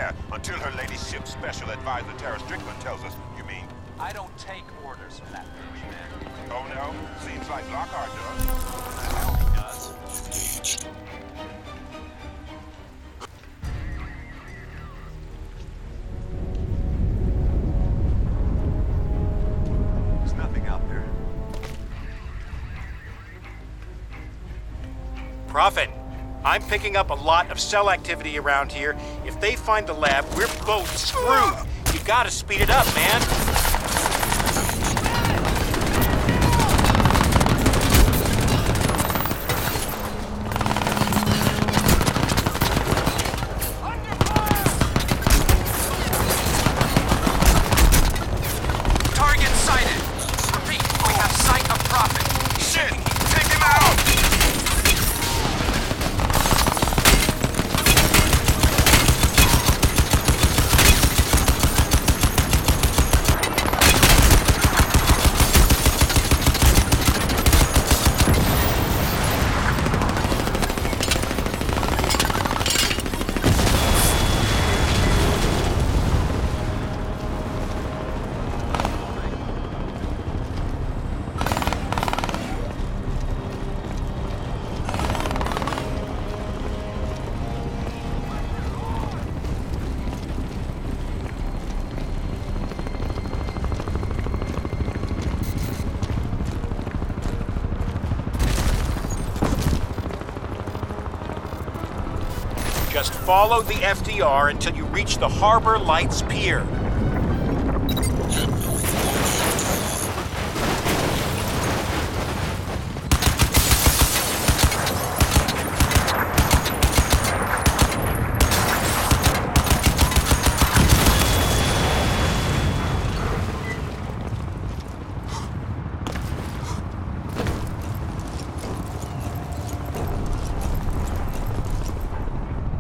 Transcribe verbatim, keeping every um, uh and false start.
Yeah, until her ladyship special advisor Tara Strickland tells us, you mean? I don't take orders from that douche, man. Oh no? Seems like Lockhart does. What the hell he does? There's nothing out there. Prophet, I'm picking up a lot of cell activity around here. If they find the lab, we're both screwed. You gotta speed it up, man. Target sighted. Repeat, we have sight of Prophet. Shit! Take him out! Just follow the F D R until you reach the Harbor Lights Pier.